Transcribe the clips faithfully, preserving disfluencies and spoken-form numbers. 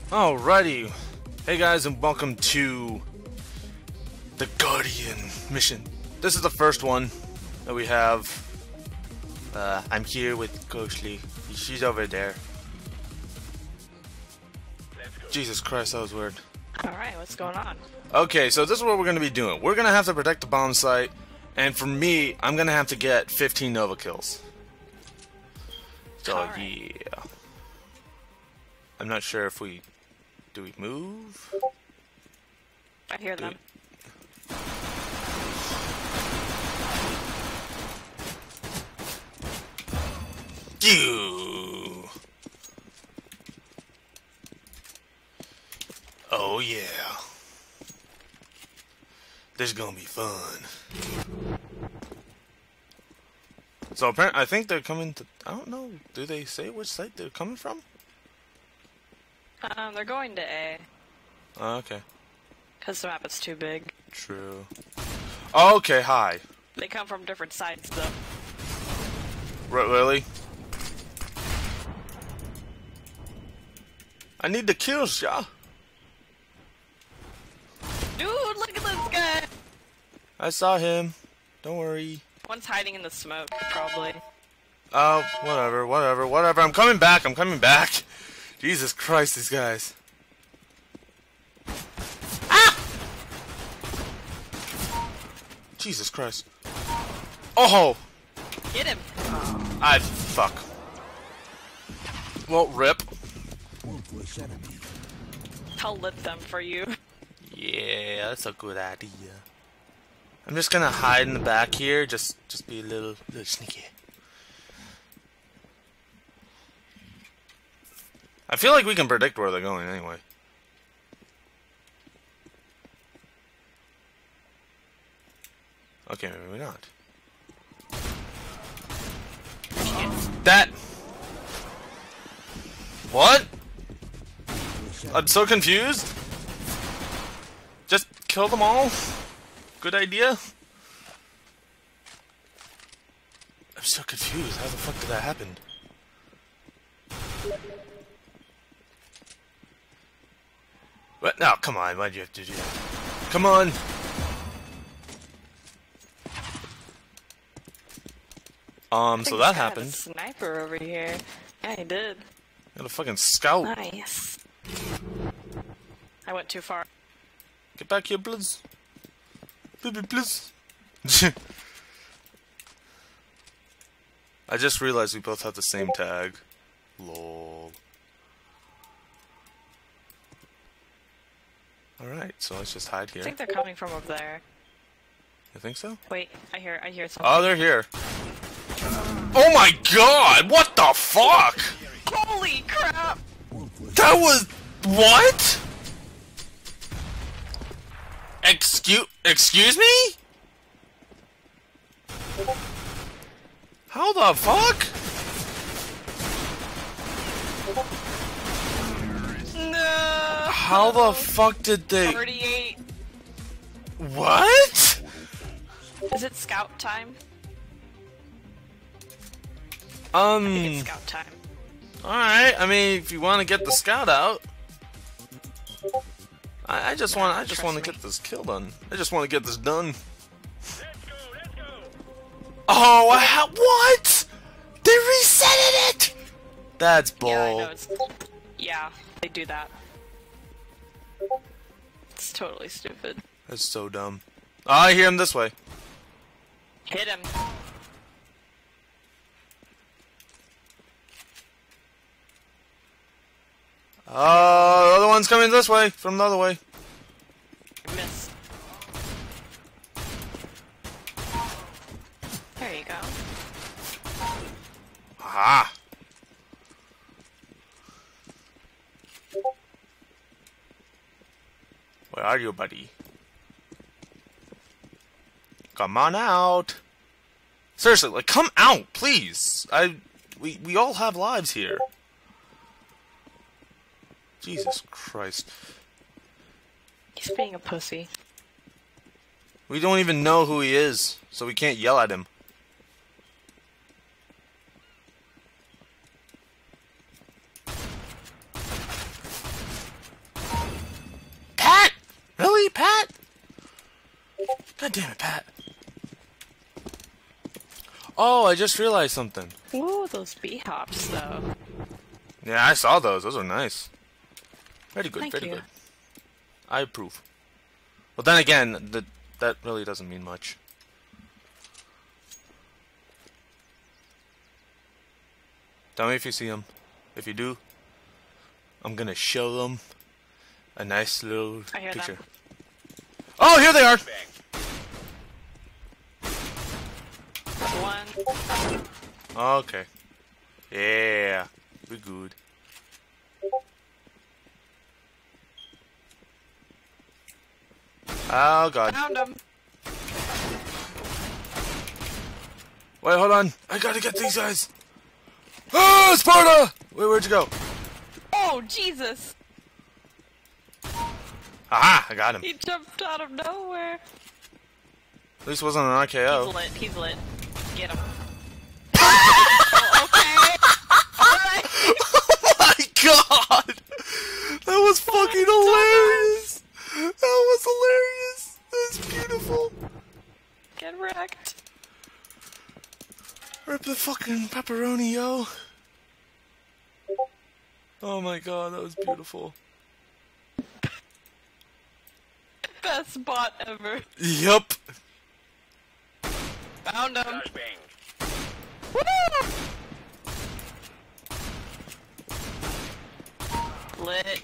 Alrighty, hey guys, and welcome to the Guardian mission. This is the first one that we have. Uh, I'm here with Ghostly. She's over there. Jesus Christ, that was weird. Alright, what's going on? Okay, so this is what we're going to be doing. We're going to have to protect the bomb site, and for me, I'm going to have to get fifteen Nova kills. So, Alright. yeah. I'm not sure if we... Do we move? I hear Do them. we... You. Oh yeah. This is gonna be fun. So apparently, I think they're coming to. I don't know. Do they say which site they're coming from? Um, they're going to A. Oh, okay. Because the map is too big. True. Okay. Hi. They come from different sides, though. R really? I need the kills, yeah. Dude, look at this guy! I saw him. Don't worry. One's hiding in the smoke, probably. Oh, whatever, whatever, whatever. I'm coming back. I'm coming back. Jesus Christ, these guys. Ah! Jesus Christ. Oh! Get him! I fuck. Well, rip. I'll lit them for you. Yeah, that's a good idea. I'm just gonna hide in the back here. Just, just be a little, little sneaky. I feel like we can predict where they're going anyway. Okay, maybe not. That. What? I'm so confused. Just kill them all? Good idea? I'm so confused. How the fuck did that happen? What? No, come on. Why'd you have to do that? Come on. Um, so that happened. A sniper over here. Yeah, he did. Got a fucking scout. Nice. I went too far. Get back here, please. Baby, please. I just realized we both have the same tag. Lol. Alright, so let's just hide here. I think they're coming from over there. You think so? Wait, I hear, I hear something. Oh, they're here. Oh my god! What the fuck? Holy crap! That was... What? Excuse... Excuse me? How the fuck? No! How the fuck did they... thirty-eight. What? Is it scout time? Um... I think it's scout time. Alright, I mean, if you want to get the scout out... I, I just want I just want to get this kill done. I just want to get this done. Let's go, let's go. Oh, how, what? They resetted it! That's bull. Yeah, I know. It's, yeah, they do that. It's totally stupid. That's so dumb. Oh, I hear him this way. Hit him. Oh, the other one's coming this way, from the other way. Miss. There you go. Aha! Where are you, buddy? Come on out! Seriously, like, come out, please! I... We, we all have lives here. Jesus Christ. He's being a pussy. We don't even know who he is, so we can't yell at him. God damn it, Pat. Oh, I just realized something. Ooh, those bee hops though. Yeah, I saw those. Those are nice. Very good, Thank very you. good. I approve. But then again, that that really doesn't mean much. Tell me if you see them. If you do, I'm gonna show them a nice little I hear picture. them. Oh, here they are! One. Okay. Yeah, we good. Oh god. Found him. Wait, hold on. I gotta get these guys. Oh, Sparta! Wait, where'd you go? Oh, Jesus. Aha! I got him. He jumped out of nowhere. At least it wasn't an R K O. He's lit. He's lit. Get him. Oh, okay. Alright. Oh my god! That was fucking hilarious! That was hilarious! That's beautiful! Get wrecked. Rip the fucking pepperoni, yo! Oh my god, that was beautiful. Best bot ever. Yup! Found him. Flashbang. Woo! Lit.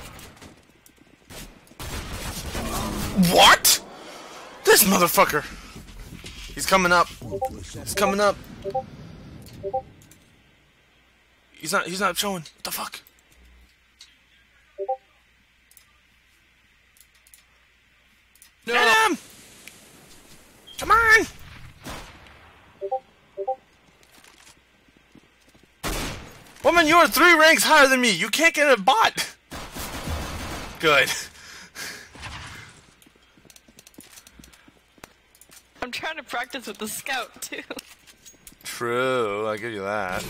What? This motherfucker! He's coming up. He's coming up. He's not, he's not showing. What the fuck? No. Get him! Come on! Woman, you are three ranks higher than me. You can't get a bot. Good. I'm trying to practice with the scout too. True, I'll give you that.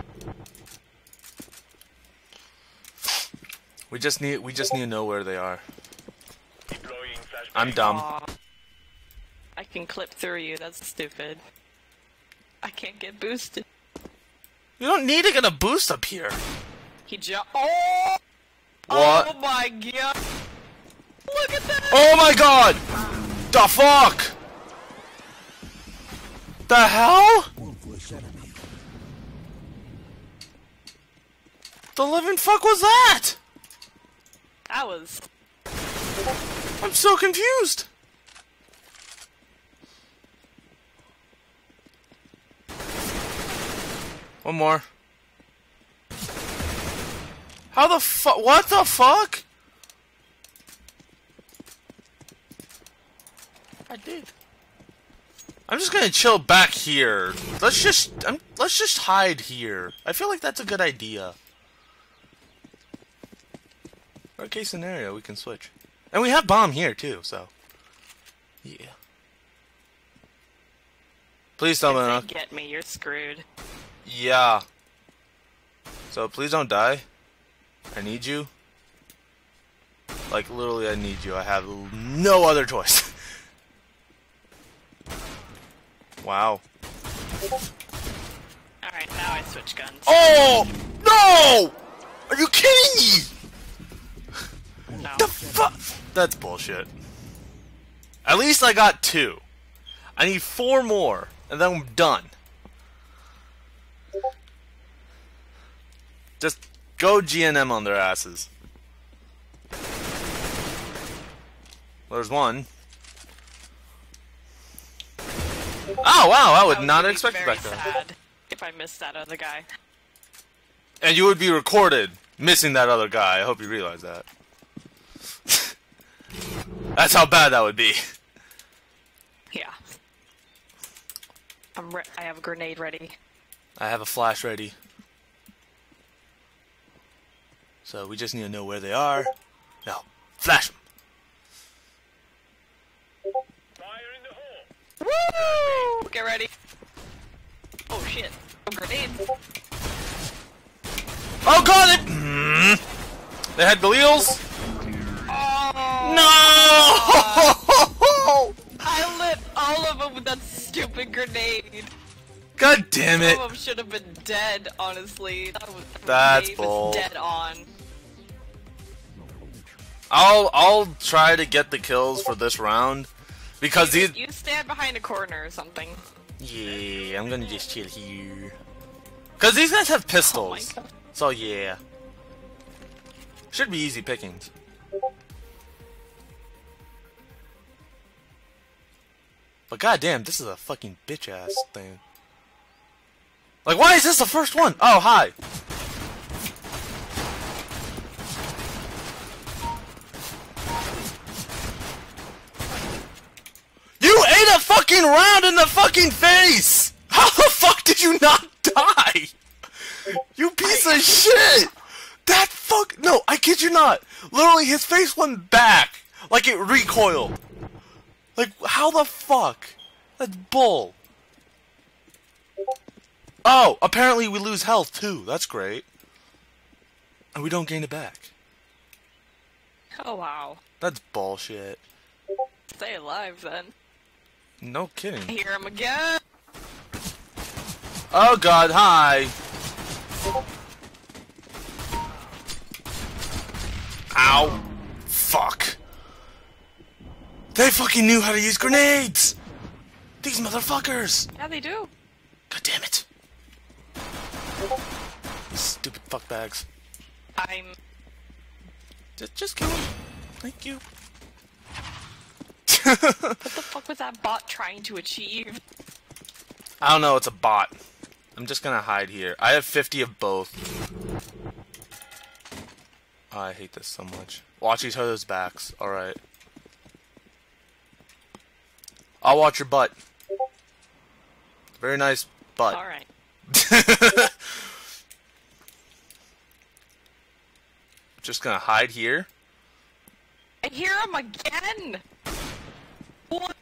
We just need we just need to know where they are. Deploying flashbang. I'm dumb. Aw. I can clip through you. That's stupid. I can't get boosted. You don't need to get a boost up here. He jumped. Oh! What? Oh my god! Look at that! Oh my god! The fuck? The hell? The living fuck was that? That was. I'm so confused. One more. How the fuck? What the fuck? I did. I'm just gonna chill back here. Let's just, I'm, let's just hide here. I feel like that's a good idea. Worst case scenario, we can switch, and we have bomb here too. So, yeah. Please tell me If not. they get me, you're screwed. Yeah. So please don't die. I need you. Like literally, I need you. I have no other choice. Wow. Alright, now I switch guns. Oh no! Are you kidding me? No. The fuck? That's bullshit. At least I got two. I need four more, and then I'm done. Just go G N M on their asses. Well, there's one. Oh wow, I would I would not be expect very that. sad if I missed that other guy. And you would be recorded missing that other guy. I hope you realize that. That's how bad that would be. Yeah. I'm re I have a grenade ready. I have a flash ready. So we just need to know where they are. Now, flash them. Fire in the hole. Woo! Get ready. Oh shit. Oh, grenades. Oh god! It mm. They had Galeals. Oh! No! I all of them with that stupid grenade. God damn it! Some of them should have been dead, honestly. That was, That's grenade bull. was dead on. I'll I'll try to get the kills for this round because you, these. You stand behind a corner or something. Yeah, I'm gonna just chill here. Cause these guys have pistols. Oh my God. So yeah. Should be easy pickings. But goddamn, this is a fucking bitch ass thing. Like, why is this the first one? Oh, hi. You ate a fucking round in the fucking face! How the fuck did you not die? You piece of shit! That fuck- No, I kid you not. Literally, his face went back. Like it recoiled. Like, how the fuck? That's bull. Oh, apparently we lose health too. That's great. And we don't gain it back. Oh wow. That's bullshit. Stay alive then. No kidding. I hear him again. Oh god, hi. Ow. Fuck. They fucking knew how to use grenades! These motherfuckers! Yeah, they do. God damn it. Stupid fuckbags. I'm. Just, just kill him. Thank you. What the fuck was that bot trying to achieve? I don't know, it's a bot. I'm just gonna hide here. I have fifty of both. Oh, I hate this so much. Watch each other's backs. Alright. I'll watch your butt. Very nice butt. Alright. Just gonna hide here. I hear him again! What?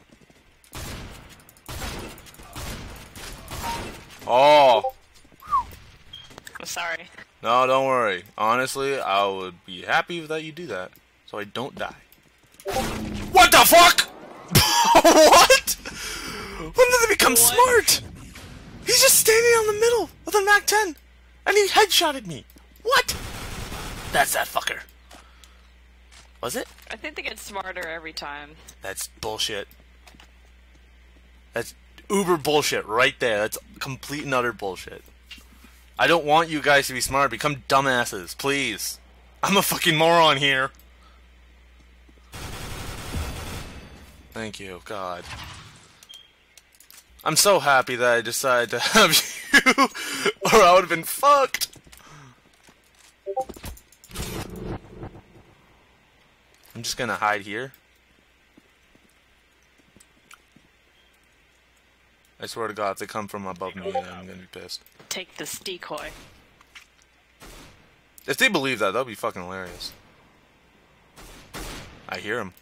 Oh! I'm sorry. No, don't worry. Honestly, I would be happy that you do that. So I don't die. What the fuck?! What?! When did they become What? smart?! He's just standing on the middle with a Mac ten! And he headshotted me! What?! That's that fucker. Was it? I think they get smarter every time. That's bullshit. That's uber bullshit right there. That's complete and utter bullshit. I don't want you guys to be smart. Become dumbasses, please. I'm a fucking moron here. Thank you, God. I'm so happy that I decided to have you, or I would have been fucked. I'm just gonna hide here. I swear to God, if they come from above me, I'm gonna be pissed. Take this decoy. If they believe that, that'll be fucking hilarious. I hear him.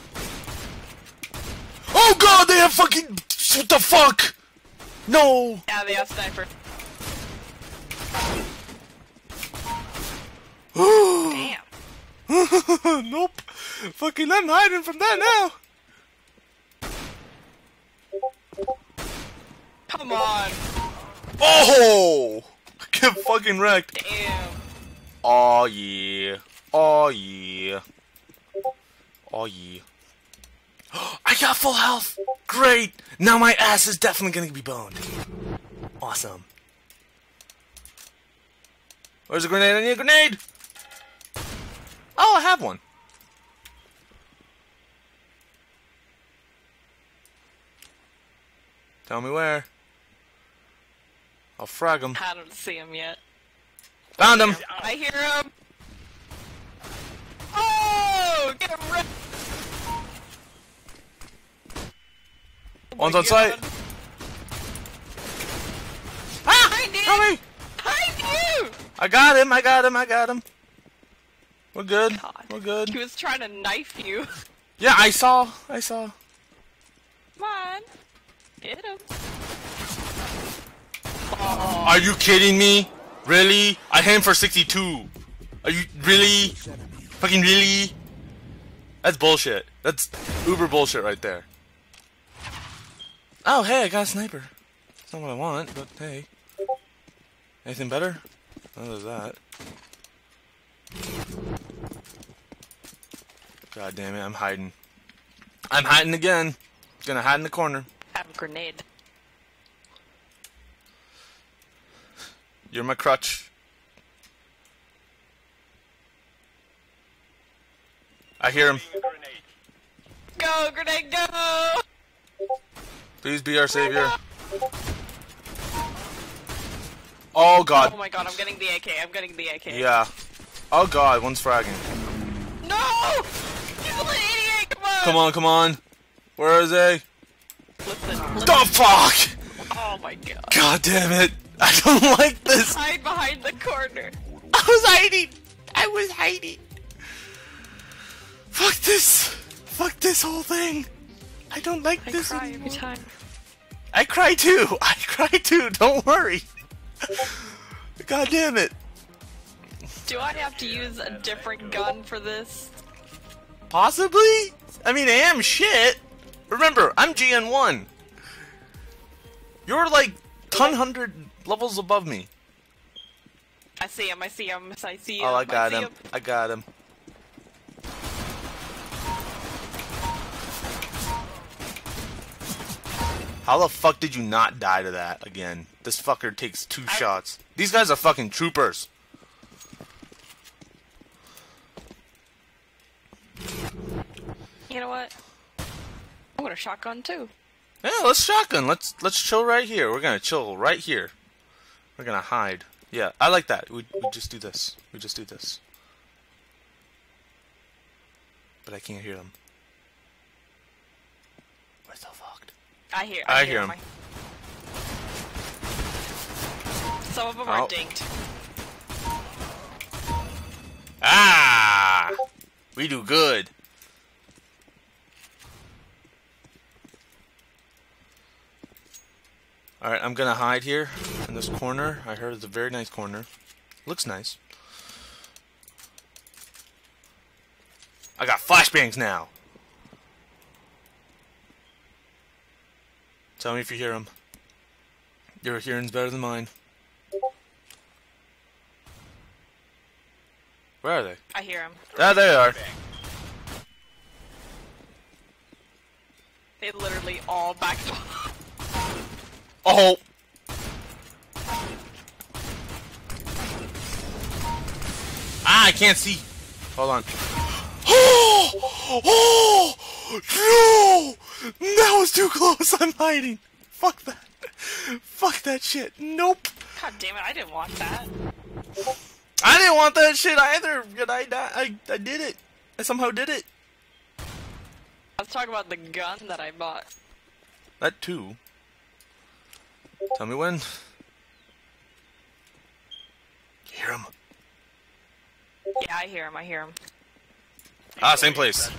Oh God, they have fucking... What the fuck? No! Yeah, they have sniper. Damn. Nope. Fucking, I'm hiding from that now. Come on. Oh! Get fucking wrecked. Damn. Oh yeah. Oh yeah. Oh yeah. I got full health! Great! Now my ass is definitely gonna be boned. Awesome. Where's a grenade? I need a grenade! Oh, I have one. Tell me where. I'll frag him. I don't see him yet. Found him! I hear him. Oh! Get him right. One's on site. Ah! Behind you! Help me! Behind you! I got him, I got him, I got him. We're good. God. We're good. He was trying to knife you. Yeah, I saw. I saw. Come on. Hit him. Are you kidding me? Really? I hit him for sixty-two. Are you really? Fucking really? That's bullshit. That's uber bullshit right there. Oh, hey, I got a sniper. It's not what I want, but hey. Anything better? Other than that. God damn it, I'm hiding. I'm hiding again. Gonna hide in the corner. Have a grenade. You're my crutch. I hear him. Go, grenade, go! Please be our savior. Oh god. Oh my god, I'm getting the A K, I'm getting the A K. Yeah. Oh god, one's fragging. No! He's only eighty-eight, come on! Come on, come on. Where is he? Listen, listen. The fuck! Oh my god. God damn it. I don't like this. Hide behind the corner. I was hiding. I was hiding. Fuck this. Fuck this whole thing. I don't like I this cry anymore. every time. I cry too. I cry too. Don't worry. God damn it. Do I have to use a different gun for this? Possibly? I mean, I am shit. Remember, I'm G N one. You're like one hundred levels above me. I see him, I see him, I see him. Oh, I got see him. I got him. How the fuck did you not die to that again? This fucker takes two I... shots. These guys are fucking troopers. You know what? I'm gonna shotgun too. Yeah, let's shotgun. Let's let's chill right here. We're gonna chill right here. We're gonna hide. Yeah, I like that. We we just do this. We just do this. But I can't hear them. We're so fucked. I hear. I, I hear, hear him. my... Some of them Oh. are dinked. Ah! We do good. Alright, I'm gonna hide here in this corner. I heard it's a very nice corner. Looks nice. I got flashbangs now. Tell me if you hear them. Your hearing's better than mine. Where are they? I hear him. There they are. They literally all backed off. Oh! Ah, I can't see. Hold on. Oh! Oh! No! That was too close. I'm hiding. Fuck that. Fuck that shit. Nope. God damn it, I didn't want that. I didn't want that shit either. But I, I, I did it. I somehow did it. Let's talk about the gun that I bought. That too. Tell me when. You hear him? Yeah, I hear him, I hear him. Ah, same place.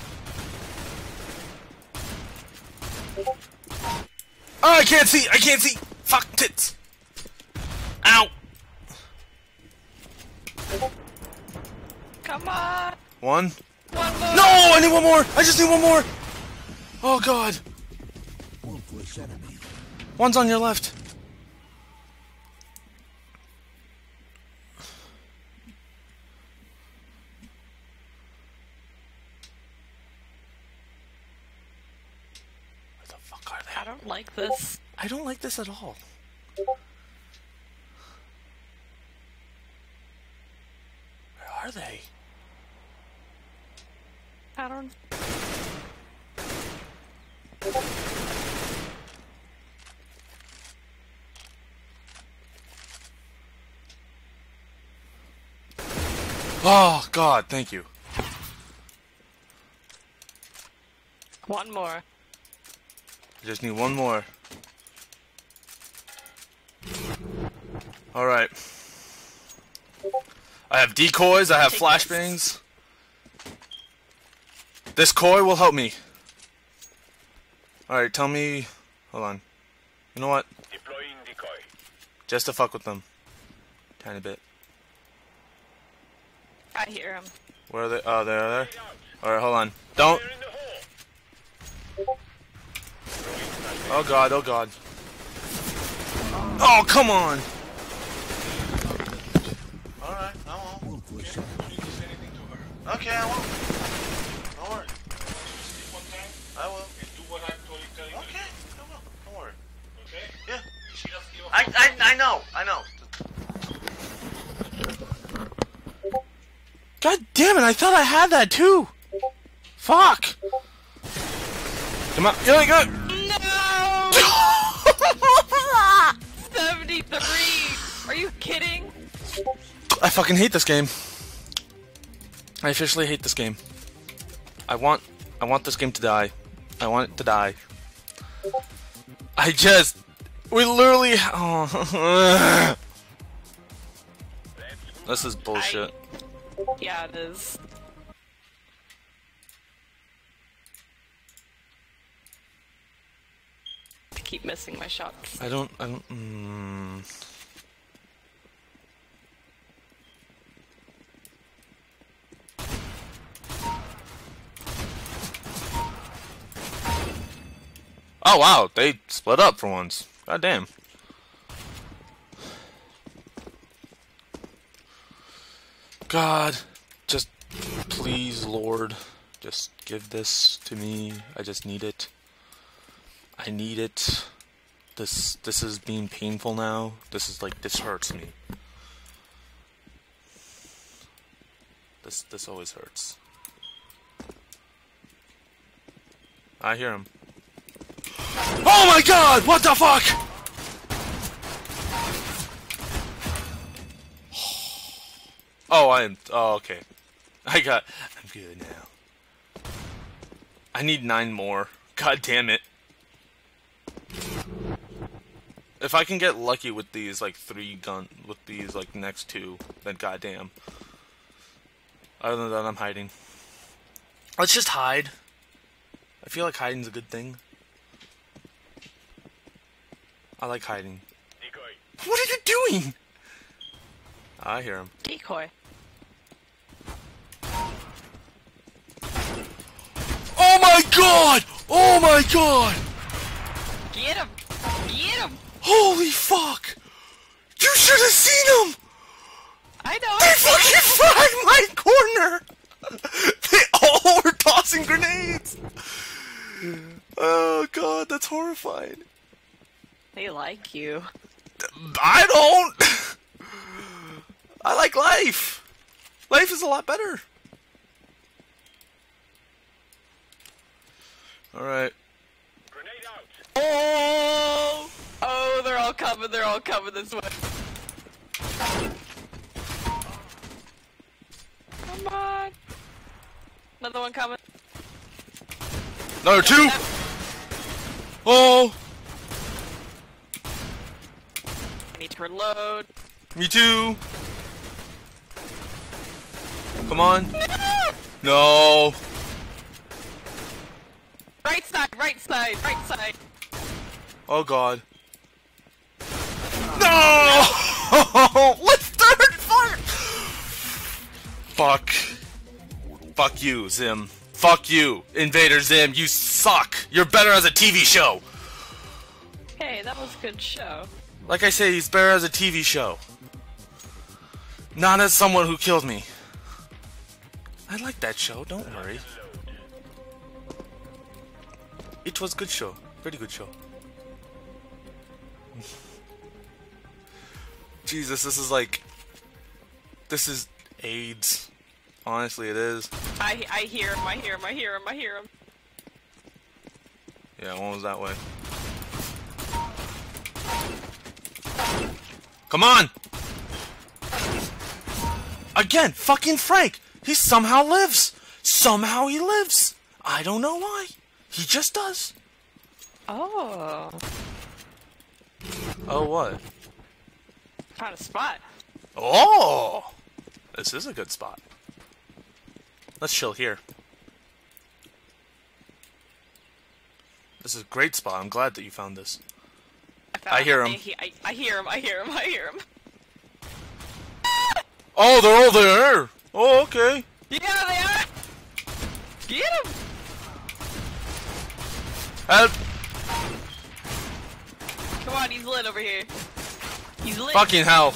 Oh, I can't see! I can't see! Fuck tits! Ow! Come on! One. One more! No! I need one more! I just need one more! Oh god. One's on your left. Where the fuck are they? I don't like this. I don't like this at all. Where are they? I don't... Oh god, thank you. One more. I just need one more. Alright. I have decoys, I have Take flashbangs. This koi will help me. Alright, tell me... Hold on. You know what? Deploying decoy. Just to fuck with them. Tiny bit. I hear him. Where are they? Oh, they're there. Alright, hold on. Don't... Fire in the hole. Throwing flashbang. Oh god, oh god. Oh, come on! Alright, I won't. Okay, I won't. Don't worry. I will. Okay, I will. Don't worry. Okay? Yeah. She doesn't give a I, I, I know, I know. God damn it, I thought I had that too! Fuck! Come on, here we go! No! seventy-three! Are you kidding? I fucking hate this game. I officially hate this game. I want, I want this game to die. I want it to die. I just, we literally, oh. This is bullshit. I, yeah, it is. I keep missing my shots. I don't, I don't, mm. Oh wow, they split up for once. God damn. God, just please, Lord, just give this to me. I just need it. I need it. This this is being painful now. This is like, this hurts me. This this always hurts. I hear him. Oh my god! What the fuck? Oh, I am. Oh, okay. I got. I'm good now. I need nine more. God damn it. If I can get lucky with these, like, three gun. With these, like, next two, then goddamn. Other than that, I'm hiding. Let's just hide. I feel like hiding's a good thing. I like hiding. Decoy. What are you doing? I hear him. Decoy. Oh my god! Oh my god! Get him! Get him! Holy fuck! You should have seen him! I know. They fucking fragged my corner! They all were tossing grenades! Oh god, that's horrifying. They like you. I don't! I like life! Life is a lot better. Alright. Grenade out. Oh! Oh, they're all coming, they're all coming this way. Come on. Another one coming. Another two! Oh! I need to reload. Me too! Come on. No! Right side, right side, right side. Oh god. No! Let's third fire! Fuck. Fuck you, Zim. Fuck you, Invader Zim. You suck. You're better as a T V show. Hey, that was a good show. Like I say, he's better as a T V show. Not as someone who killed me. I like that show, don't worry. It was good show. Pretty good show. Jesus, this is like... This is AIDS. Honestly, it is. I I hear him, I hear him, I hear him, I hear him. Yeah, one was that way. Come on! Again, fucking Frank! He somehow lives! Somehow he lives! I don't know why. He just does. Oh. Oh, what? Found a spot. Oh! This is a good spot. Let's chill here. This is a great spot. I'm glad that you found this. I, found I hear him. I, he- I, I hear him, I hear him, I hear him. Oh, they're all there! Oh, okay. Yeah, they are! Get him! Help! over here. He's lit. Fucking hell.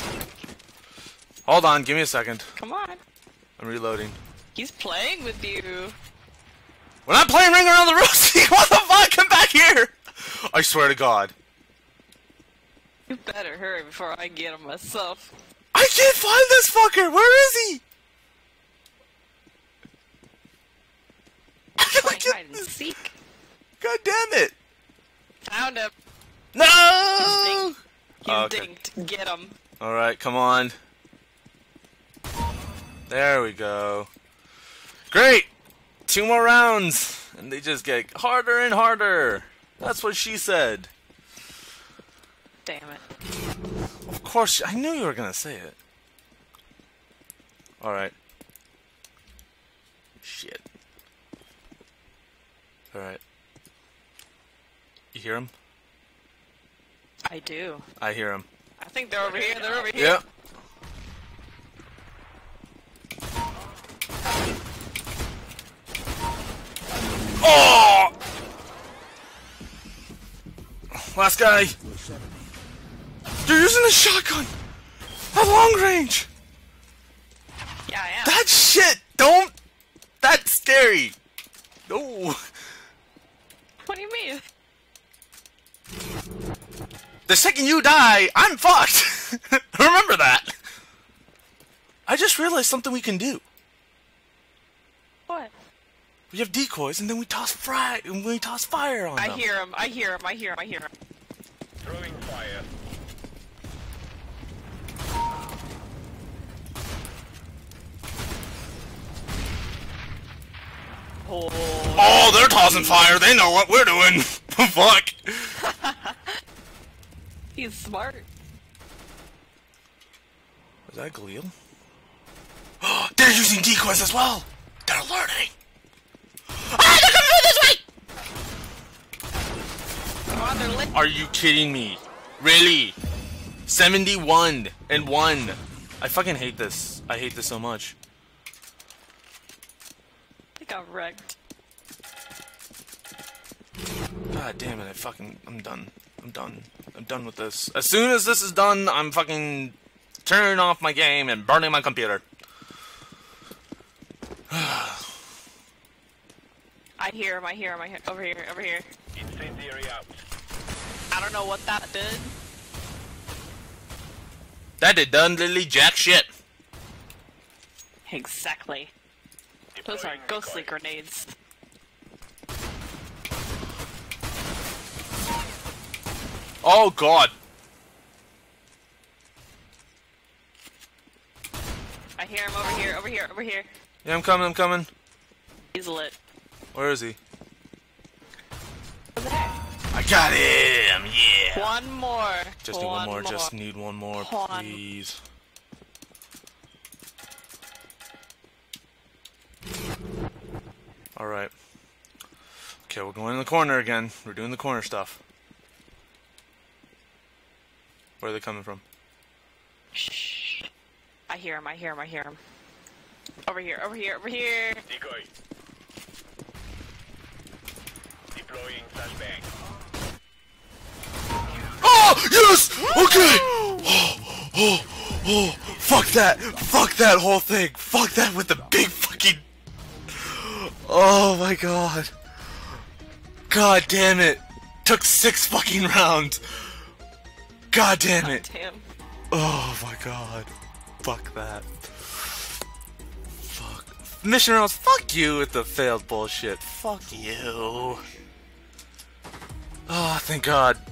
Hold on, give me a second. Come on. I'm reloading. He's playing with you. We're not playing Ring Around the Rosie! What the fuck? Come back here! I swear to God. You better hurry before I get him myself. I can't find this fucker! Where is he? Playing hide and seek. God damn it! Found him. No! He's dinked. He's Oh, okay. dinked. Get him. Alright, come on. There we go. Great! Two more rounds! And they just get harder and harder! That's what she said. Damn it. Of course, I knew you were gonna say it. Alright. Shit. Alright. You hear him? I do. I hear him. I think they're over here. They're over here. Yep. Oh! Last guy. You're using a shotgun at long range. Yeah, I am. That shit. Don't. That's scary. No. What do you mean? The second you die, I'm fucked. Remember that. I just realized something we can do. What? We have decoys, and then we toss fry, and we toss fire on I them. hear him. I hear him. I hear him. I hear him. Throwing fire. Oh. Oh, they're tossing fire. They know what we're doing. Fuck. He's smart. Was that Galil? They're using decoys as well. They're learning. Ah, they're coming this way. Come on, they're lit. Are you kidding me? Really? seventy-one and one. I fucking hate this. I hate this so much. I got wrecked. God damn it, I fucking... I'm done. I'm done. I'm done with this. As soon as this is done, I'm fucking turning off my game and burning my computer. I hear him. I hear him. I hear over here. Over here. Incendiary out. I don't know what that did. That did done literally jack shit. Exactly. Those are Deploying ghostly decoy. grenades. Oh god. I hear him over here. Over here. Over here. Yeah, I'm coming, I'm coming. He's lit. Where is he? Over there. I got him, yeah. One more. Just need one more, just need one more, One. please. Alright. Okay, we're going in the corner again. We're doing the corner stuff. Where are they coming from? Shh. I hear him. I hear him. I hear him. Over here. Over here. Over here. Decoy. Deploying flashbang. Oh, yes! Okay! Oh, oh, oh, fuck that! Fuck that whole thing! Fuck that with the big fucking... Oh my god. God damn it. Took six fucking rounds. God damn it. Damn. Oh my god. Fuck that. Fuck. Mission rounds, fuck you with the failed bullshit. Fuck you. Oh, thank god.